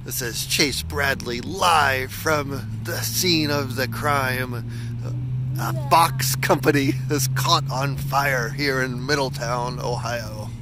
This is Chase Bradley live from the scene of the crime. A box company is caught on fire here in Middletown, Ohio.